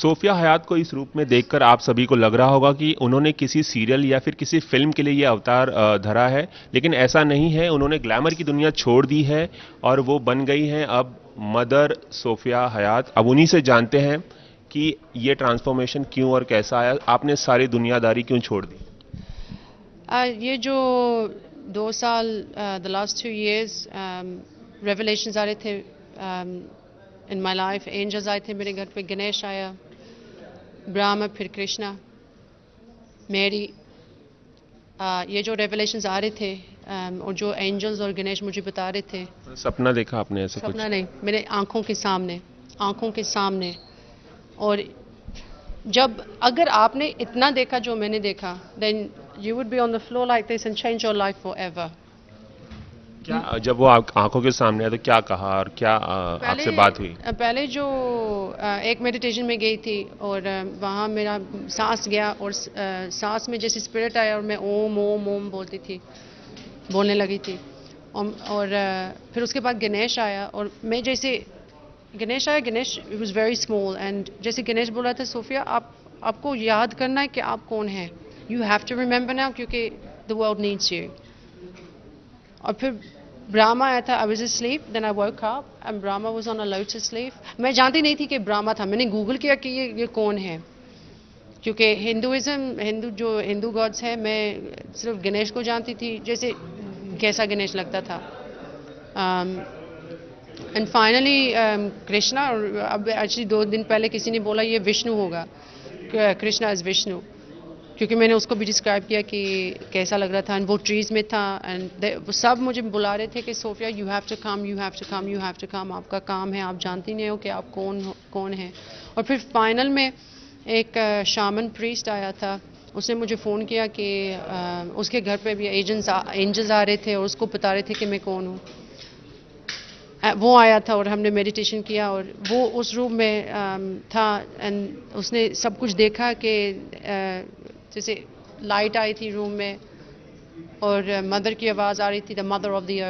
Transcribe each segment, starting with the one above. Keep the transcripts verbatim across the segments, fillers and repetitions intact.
Sophia हयात को इस रूप में देखकर आप सभी को लग रहा होगा कि उन्होंने किसी सीरियल या फिर किसी फिल्म के लिए ये अवतार अ, धरा है, लेकिन ऐसा नहीं है। उन्होंने ग्लैमर की दुनिया छोड़ दी है और वो बन गई हैं अब मदर सोफिया हयात। अब उन्हीं से जानते हैं कि ये ट्रांसफॉर्मेशन क्यों और कैसा आया, आपने सारी दुनियादारी क्यों छोड़ दी? आ, ये जो दो साल the last two years revelations आ रहे थे इन माय लाइफ, एंजल्स आए थे मेरे घर पे, गणेश आया, ब्रह्मा, फिर कृष्णा, मेरी, आ, ये जो रेवलेशंस आ रहे थे um, और जो एंजल्स और गणेश मुझे बता रहे थे। सपना देखा आपने ऐसे कुछ? सपना नहीं, मेरे आंखों के सामने, आंखों के सामने। और जब अगर आपने इतना देखा जो मैंने देखा, then you would be on the floor like this and change your life forever. क्या जब वो आप आंखों के सामने आया तो क्या कहा और क्या अ, आपसे बात हुई? पहले जो अ, एक मेडिटेशन में गई थी और अ, वहाँ मेरा सांस गया और अ, सांस में जैसे स्पिरिट आया और मैं ओम ओम ओम बोलती थी, बोलने लगी थी। और, और अ, फिर उसके बाद गणेश आया और मैं जैसे गणेश आया, Ganesh was very small and जैसे गणेश बोला था, सोफिया आप आपको याद करना है कि आप कौन हैं, you have to remember now क्योंकि द वर्ल्ड नीड्स यू। और फिर ब्रह्मा आया था, I was asleep, then I woke up and Brahma was on a lotus leaf। मैं जानती नहीं थी कि ब्रह्मा था, मैंने गूगल किया कि ये ये कौन है, क्योंकि हिंदुइज्म, हिंदू जो हिंदू गॉड्स है, मैं सिर्फ गणेश को जानती थी, जैसे कैसा गणेश लगता था। एंड फाइनली कृष्णा, और अब एक्चुअली दो दिन पहले किसी ने बोला ये विष्णु होगा, कृष्णा इज विष्णु, क्योंकि मैंने उसको भी डिस्क्राइब किया कि कैसा लग रहा था एंड वो ट्रीज में था एंड वो सब मुझे बुला रहे थे कि Sophia you have to come, you have to come, you have to come, आपका काम है, आप जानती नहीं हो कि आप कौन हो, कौन है। और फिर फाइनल में एक शामन प्रीस्ट आया था, उसने मुझे फ़ोन किया कि आ, उसके घर पे भी एजेंट्स एंजल्स आ रहे थे और उसको बता रहे थे कि मैं कौन हूँ। वो आया था और हमने मेडिटेशन किया और वो उस रूम में um, था एंड उसने सब कुछ देखा कि uh, जैसे लाइट आई थी रूम में और मदर uh, की आवाज़ आ रही थी, the mother of the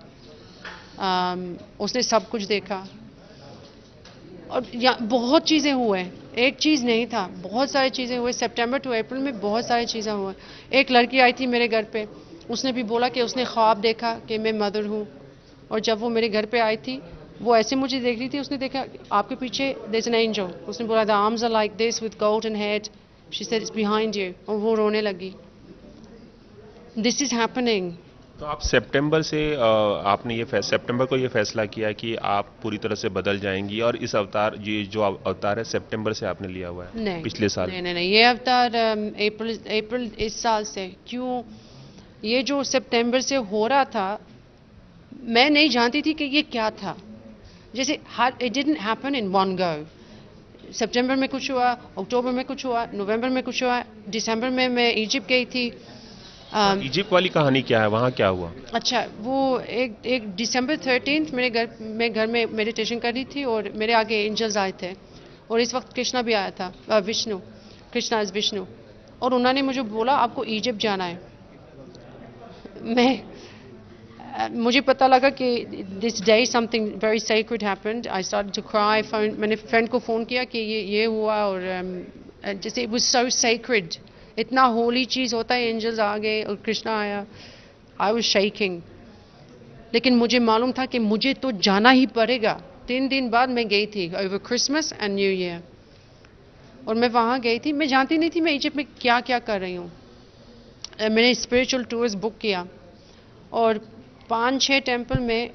earth. उसने सब कुछ देखा और या बहुत चीज़ें हुए, एक चीज़ नहीं था, बहुत सारी चीज़ें हुए। सितंबर टू अप्रैल में बहुत सारी चीज़ें हुए। एक लड़की आई थी मेरे घर पे, उसने भी बोला कि उसने ख्वाब देखा कि मैं मदर हूँ, और जब वो मेरे घर पे आई थी वो ऐसे मुझे देख रही थी, उसने देखा आपके पीछे देयर इज एन एंजल, उसने बोला the arms are like this with golden head, she said it's behind you, और वो रोने लगी। This is happening. तो आप सितंबर से अ, आपने ये फैस, सितंबर को ये फैसला किया कि आप पूरी तरह से बदल जाएंगी और इस अवतार, ये जो अवतार है सितंबर से आपने लिया हुआ है? नहीं पिछले साल? नहीं नहीं, नहीं ये अवतार अप्रैल अप्रैल इस साल से। क्यों? ये जो सितंबर से हो रहा था मैं नहीं जानती थी कि ये क्या था, जैसे it didn't happen in one go. सितंबर में कुछ हुआ, अक्टूबर में कुछ हुआ, नवंबर में कुछ हुआ, दिसंबर में मैं इजिप्ट गई थी। इजिप्ट वाली कहानी क्या है, वहाँ क्या हुआ? अच्छा, वो एक एक दिसंबर थर्टीन मेरे घर मैं घर में मेडिटेशन कर रही थी और मेरे आगे एंजल्स आए थे और इस वक्त कृष्णा भी आया था, विष्णु, कृष्णा इज विष्णु, और उन्होंने मुझे बोला आपको इजिप्ट जाना है। मैं मुझे पता लगा कि this day something very sacred happened. I started to cry. Phone मैंने फ्रेंड को फ़ोन किया कि ये ये हुआ और um, जैसे इट वाज सो सेक्रेड, इतना होली चीज़ होता है, एंजल्स आ गए और कृष्णा आया। आई वाज शेकिंग, लेकिन मुझे मालूम था कि मुझे तो जाना ही पड़ेगा। तीन दिन बाद मैं गई थी, over Christmas and New Year, और मैं वहाँ गई थी। मैं जानती नहीं थी मैं इजिप्ट में क्या क्या कर रही हूँ। मैंने स्पिरिचुअल टूर्स बुक किया और पाँच छः टेम्पल में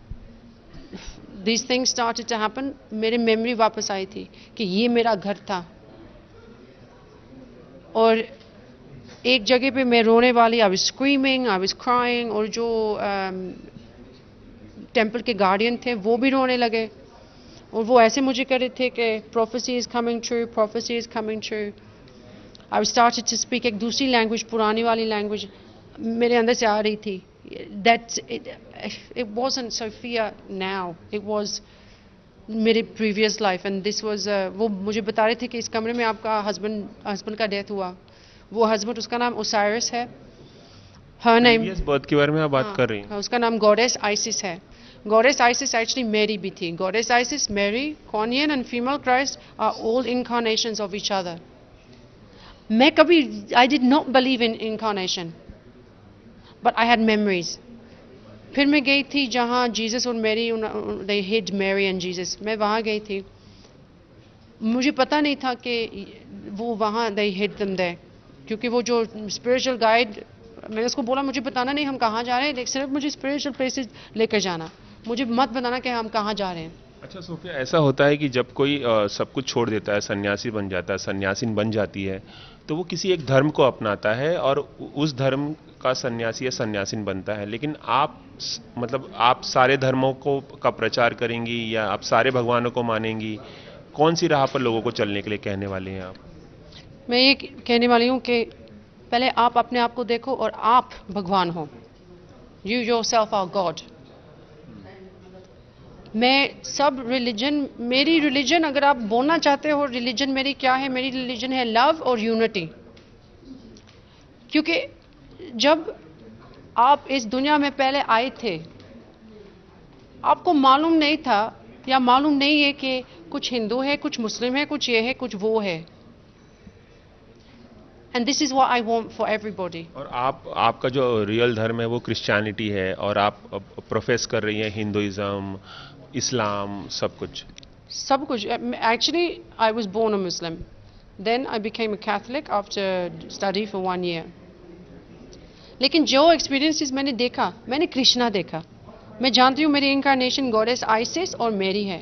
this things started to happen. मेरी मेमोरी वापस आई थी कि ये मेरा घर था, और एक जगह पे मैं रोने वाली, I was screaming, I was crying, और जो टेम्पल um, के गार्डियन थे वो भी रोने लगे और वो ऐसे मुझे कर रहे थे कि prophecy is coming true, prophecy is coming true. I started to speak एक दूसरी लैंग्वेज, पुरानी वाली लैंग्वेज मेरे अंदर से आ रही थी। That's it, it wasn't Sophia now, it was मेरे previous life and this was uh, वो मुझे बता रहे थे कि इस कमरे में आपका हस्बैंड हस्बैंड का डेथ हुआ। वो हस्बैंड, उसका नाम ओसाइरस है, her name, प्रीवियस बर्थ के बारे में आप बात कर रही हैं? उसका नाम गॉडेस आइसिस है। गॉडेस आइसिस एक्चुअली मैरी भी थी. Goddess Isis, Mary, Kuan Yin and female Christ are all incarnations of each other. मैं कभी I did not believe in incarnation, but I had memories. फिर मैं गई थी जहाँ जीसस और Mary, they hid Mary and Jesus. मैं वहाँ गई थी. मुझे पता नहीं था कि वो वहाँ दे हिड देम देयर, क्योंकि वो जो स्पिरिचुअल गाइड, मैंने उसको बोला मुझे बताना नहीं हम कहाँ जा रहे हैं, लेकिन सिर्फ मुझे स्पिरिचुअल प्लेसेस लेकर जाना, मुझे मत बताना कि हम कहाँ जा रहे हैं. अच्छा सोफिया, ऐसा होता है कि जब कोई अ, सब कुछ छोड़ देता है, सन्यासी बन जाता है, सन्यासिन बन जाती है, तो वो किसी एक धर्म को अपनाता है और उ- उस धर्म का सन्यासी या सन्यासिन बनता है. लेकिन आप स- मतलब आप सारे धर्मों को का प्रचार करेंगी या आप सारे भगवानों को मानेंगी? कौन सी राह पर लोगों को चलने के लिए कहने वाले हैं आप? मैं ये कहने वाली हूँ कि पहले आप अपने आप को देखो और आप भगवान हो. You yourself are God. मैं सब रिलीजन, मेरी रिलीजन अगर आप बोलना चाहते हो रिलीजन मेरी क्या है, मेरी रिलीजन है लव और यूनिटी. क्योंकि जब आप इस दुनिया में पहले आए थे, आपको मालूम नहीं था या मालूम नहीं है कि कुछ हिंदू है, कुछ मुस्लिम है, कुछ ये है, कुछ वो है. And this is what I want for everybody. और आप आपका जो रियल धर्म है वो क्रिश्चियनिटी है और आप प्रोफेस कर रही हैं हिंदुइज्म, इस्लाम, सब कुछ. सब कुछ. Actually I was born a Muslim, then I became a Catholic after study for one year. लेकिन जो एक्सपीरियंसेस मैंने देखा, मैंने कृष्णा देखा. मैं जानती हूँ मेरी इनकारनेशन गॉडेस आइसिस और मैरी है.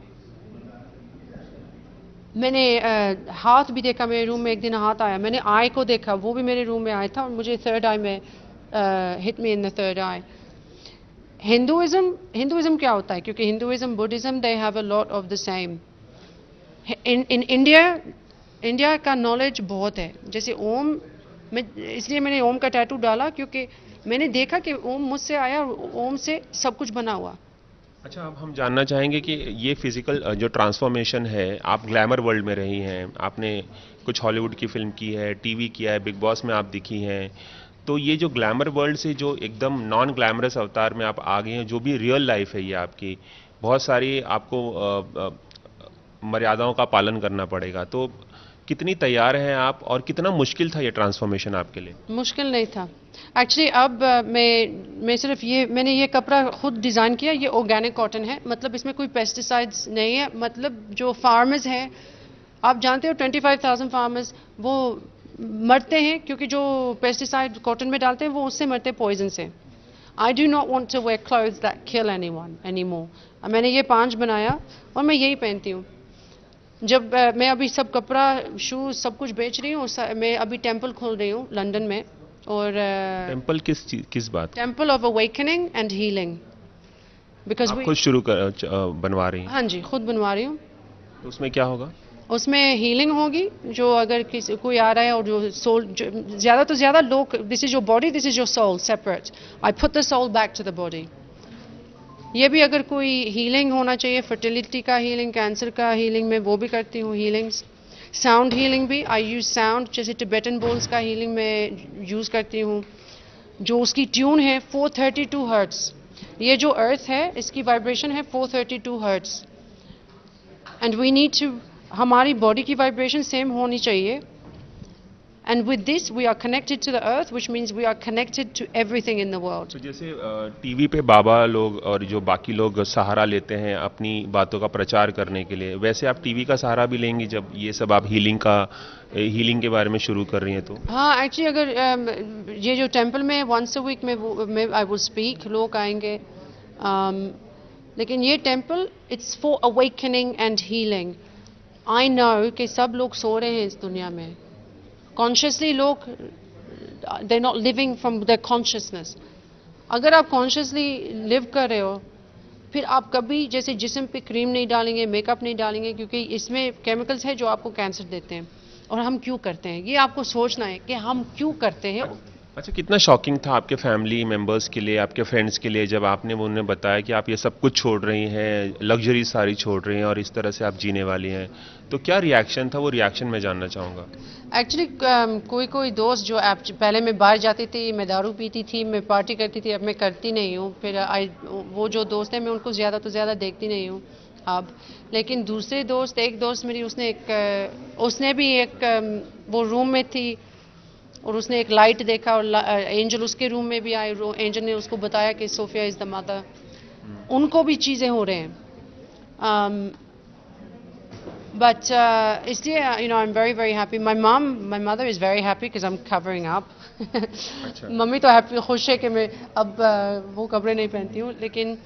मैंने uh, हाथ भी देखा. मेरे रूम में एक दिन हाथ आया. मैंने आई को देखा, वो भी मेरे रूम में आया था और मुझे थर्ड आई में hit me in the third eye. Hinduism, Hinduism क्या होता है? क्योंकि Hinduism, Buddhism, they have a lot of the same. In in India, India का नॉलेज बहुत है. जैसे ओम, मैं इसलिए मैंने ओम का टैटू डाला क्योंकि मैंने देखा कि ओम मुझसे आया और ओम से सब कुछ बना हुआ. अच्छा, अब हम जानना चाहेंगे कि ये फिजिकल जो ट्रांसफॉर्मेशन है, आप ग्लैमर वर्ल्ड में रही हैं, आपने कुछ हॉलीवुड की फिल्म की है, टीवी किया है, बिग बॉस में आप दिखी हैं, तो ये जो ग्लैमर वर्ल्ड से जो एकदम नॉन ग्लैमरस अवतार में आप आ गए हैं, जो भी रियल लाइफ है ये आपकी, बहुत सारी आपको अ, अ, मर्यादाओं का पालन करना पड़ेगा. तो कितनी तैयार हैं आप और कितना मुश्किल था ये ट्रांसफॉर्मेशन आपके लिए? मुश्किल नहीं था एक्चुअली. अब uh, मैं मैं सिर्फ ये, मैंने ये कपड़ा खुद डिज़ाइन किया. ये ऑर्गेनिक कॉटन है, मतलब इसमें कोई पेस्टिसाइड्स नहीं है. मतलब जो फार्मर्स हैं, आप जानते हो ट्वेंटी फाइव थाउजेंड फार्मर्स वो मरते हैं क्योंकि जो पेस्टिसाइड कॉटन में डालते हैं वो उससे मरते हैं, पॉइजन से. I do not want to wear clothes that kill anyone anymore. मैंने ये पांच बनाया और मैं यही पहनती हूँ. जब uh, मैं अभी सब कपड़ा, शूज, सब कुछ बेच रही हूँ. मैं अभी टेंपल खोल रही हूँ लंदन में. और टेंपल किस चीज, किस बात? Temple of awakening and healing. Because आप खुद शुरू कर च- अ, बनवा रही हैं? हाँ जी, खुद बनवा रही हूँ. तो उसमें क्या होगा? उसमें हीलिंग होगी. जो अगर किसी कोई आ रहा है और जो सोल, ज़्यादा तो ज़्यादा लोग, this is your body, this is your soul separate. I put the soul back to the body. ये भी अगर कोई हीलिंग होना चाहिए, फर्टिलिटी का हीलिंग, कैंसर का हीलिंग, मैं वो भी करती हूँ. हीलिंग्स, साउंड हीलिंग भी. आई यूज साउंड, जैसे टिबेटन बोल्स का हीलिंग मैं यूज़ करती हूँ. जो उसकी ट्यून है फोर थर्टी टू हर्ट्स. ये जो अर्थ है इसकी वाइब्रेशन है four thirty two hertz. And we need to, हमारी बॉडी की वाइब्रेशन सेम होनी चाहिए. And with this we are connected to the earth, which means we are connected to everything in the world. तो जैसे TV पे बाबा लोग और जो बाकी लोग सहारा लेते हैं अपनी बातों का प्रचार करने के लिए, वैसे आप टीवी का सहारा भी लेंगी जब ये सब आप हीलिंग का हीलिंग के बारे में शुरू कर रही हैं तो? हाँ, एक्चुअली अगर um, ये जो टेंपल में वंस अ वीक में वो में आई विल स्पीक, लोग आएंगे. um, लेकिन ये temple it's for awakening and healing. I know कि सब लोग सो रहे हैं इस दुनिया में कॉन्शियसली. लोग they are not living from the consciousness. अगर आप कॉन्शियसली लिव कर रहे हो, फिर आप कभी जैसे जिस्म पे क्रीम नहीं डालेंगे, मेकअप नहीं डालेंगे, क्योंकि इसमें केमिकल्स हैं जो आपको कैंसर देते हैं. और हम क्यों करते हैं? ये आपको सोचना है कि हम क्यों करते हैं. अच्छा, कितना शॉकिंग था आपके फैमिली मेंबर्स के लिए, आपके फ्रेंड्स के लिए, जब आपने वो उन्हें बताया कि आप ये सब कुछ छोड़ रही हैं, लग्जरी सारी छोड़ रही हैं और इस तरह से आप जीने वाली हैं, तो क्या रिएक्शन था? वो रिएक्शन मैं जानना चाहूँगा। एक्चुअली कोई कोई दोस्त जो आप पहले मैं बाहर जाती थी, मैं दारू पीती थी, मैं पार्टी करती थी, अब मैं करती नहीं हूँ। फिर आई वो जो दोस्त हैं मैं उनको ज़्यादा तो ज़्यादा देखती नहीं हूँ अब। लेकिन दूसरे दोस्त, एक दोस्त मेरी, उसने एक अ, उसने भी एक अ, वो रूम में थी और उसने एक लाइट देखा और एंजल उसके रूम में भी आई। एंजल ने उसको बताया कि सोफिया इज़ द मदर। उनको भी चीज़ें हो रहे हैं। um, but uh, इसलिए you know I'm very very happy. My mom, my mother is very happy because I'm covering up. अच्छा। मम्मी तो हैप्पी, खुश है कि मैं अब uh, वो कपड़े नहीं पहनती हूँ। लेकिन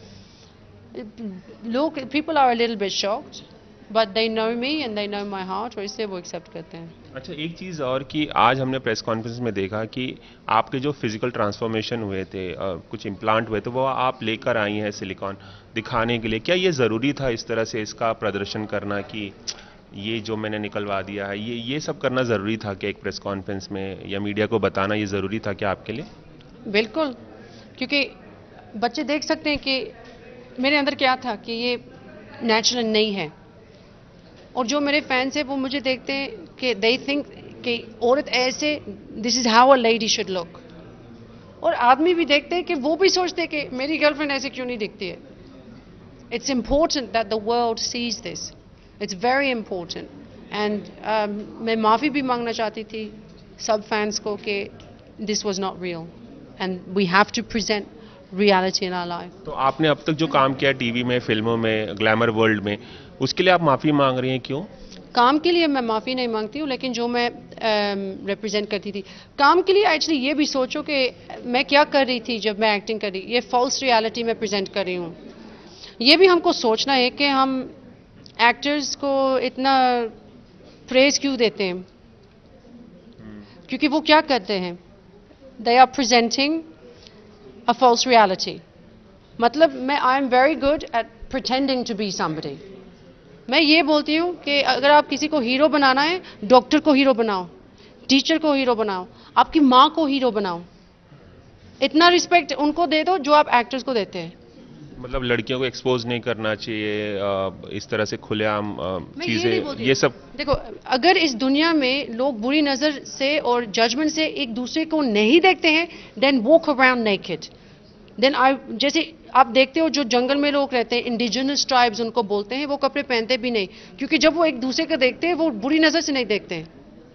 लोग, people are a little bit shocked, but they know me and they know my heart, और इसलिए वो एक्सेप्ट करते हैं। अच्छा, एक चीज़ और कि आज हमने प्रेस कॉन्फ्रेंस में देखा कि आपके जो फिजिकल ट्रांसफॉर्मेशन हुए थे, अ, कुछ इम्प्लांट हुए थे, वो आप लेकर आई हैं सिलिकॉन दिखाने के लिए। क्या ये ज़रूरी था इस तरह से इसका प्रदर्शन करना कि ये जो मैंने निकलवा दिया है, ये ये सब करना ज़रूरी था कि एक प्रेस कॉन्फ्रेंस में या मीडिया को बताना ये ज़रूरी था क्या आपके लिए? बिल्कुल, क्योंकि बच्चे देख सकते हैं कि मेरे अंदर क्या था, कि ये नेचुरल नहीं है। और जो मेरे फैंस हैं वो मुझे देखते हैं कि दे थिंक कि औरत ऐसे, this is how a lady should look. और आदमी भी देखते हैं कि वो भी सोचते हैं कि मेरी गर्लफ्रेंड ऐसे क्यों नहीं दिखती है। It's important that the world sees this, it's very important. And मैं माफ़ी भी मांगना चाहती थी सब फैंस को कि this was not real and we have to present reality in our life. तो आपने अब तक जो काम किया टीवी में, फिल्मों में, ग्लैमर वर्ल्ड में, उसके लिए आप माफ़ी मांग रही हैं, क्यों? काम के लिए मैं माफ़ी नहीं मांगती हूँ, लेकिन जो मैं रिप्रेजेंट um, करती थी काम के लिए, एक्चुअली ये भी सोचो कि मैं क्या कर रही थी जब मैं एक्टिंग कर रही, ये फॉल्स रियलिटी में प्रेजेंट कर रही हूँ। ये भी हमको सोचना है कि हम एक्टर्स को इतना प्रेज क्यों देते हैं, क्योंकि वो क्या करते हैं, they are presenting a false reality. मतलब मैं I am very good at pretending to be somebody. मैं ये बोलती हूँ कि अगर आप किसी को हीरो बनाना है, डॉक्टर को हीरो बनाओ, टीचर को हीरो बनाओ, आपकी माँ को हीरो बनाओ। इतना रिस्पेक्ट उनको दे दो जो आप एक्टर्स को देते हैं। मतलब लड़कियों को एक्सपोज नहीं करना चाहिए आ, इस तरह से खुलेआम चीजें, ये, ये सब। देखो, अगर इस दुनिया में लोग बुरी नजर से और जजमेंट से एक दूसरे को नहीं देखते हैं, then walk around naked. Then I, जैसे आप देखते हो जो जंगल में लोग रहते हैं, इंडिजिनस ट्राइब्स उनको बोलते हैं, वो कपड़े पहनते भी नहीं, क्योंकि जब वो एक दूसरे को देखते हैं वो बुरी नजर से नहीं देखते हैं।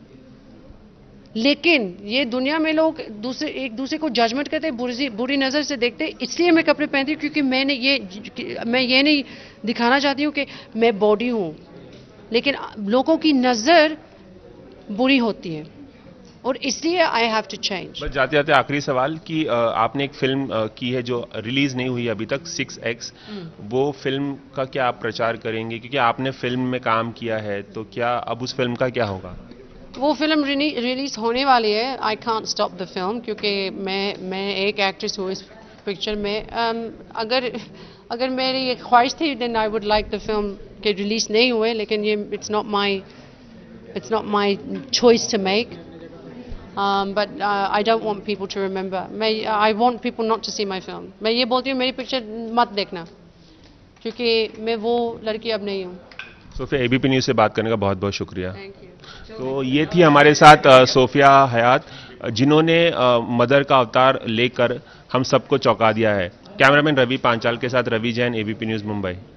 लेकिन ये दुनिया में लोग दूसरे एक दूसरे को जजमेंट करते हैं, बुरी बुरी नजर से देखते हैं। इसलिए मैं कपड़े पहनती हूँ, क्योंकि मैंने ये मैं ये नहीं दिखाना चाहती हूँ कि मैं बॉडी हूँ, लेकिन लोगों की नजर बुरी होती है और इसलिए आई हैव टू चेंज। बस जाते जाते आखिरी सवाल कि अ, आपने एक फिल्म अ, की है जो रिलीज नहीं हुई अभी तक, सिक्स एक्स, वो फिल्म का क्या आप प्रचार करेंगे? क्योंकि आपने फिल्म में काम किया है, तो क्या अब उस फिल्म का क्या होगा? वो फिल्म रिलीज होने वाली है। I can't stop the film, क्योंकि मैं मैं एक एक्ट्रेस हूँ इस पिक्चर में। um, अगर अगर मेरी एक ख्वाहिश थी, then I would like the film के रिलीज नहीं हुए, लेकिन ये it's not my it's not my choice to make. Um, but uh, I don't want people to remember. मैं I want people not to see my film. मैं ये बोलती हूँ मेरी पिक्चर मत देखना, क्योंकि मैं वो लड़की अब नहीं हूँ। सोफिया, एबीपी न्यूज़ से बात करने का बहुत बहुत शुक्रिया। Thank you. तो ये थी हमारे साथ अ, सोफिया हयात, जिन्होंने अ, मदर का अवतार लेकर हम सबको चौंका दिया है। कैमरामैन रवि पांचाल के साथ रवि जैन, एबीपी न्यूज़ मुंबई।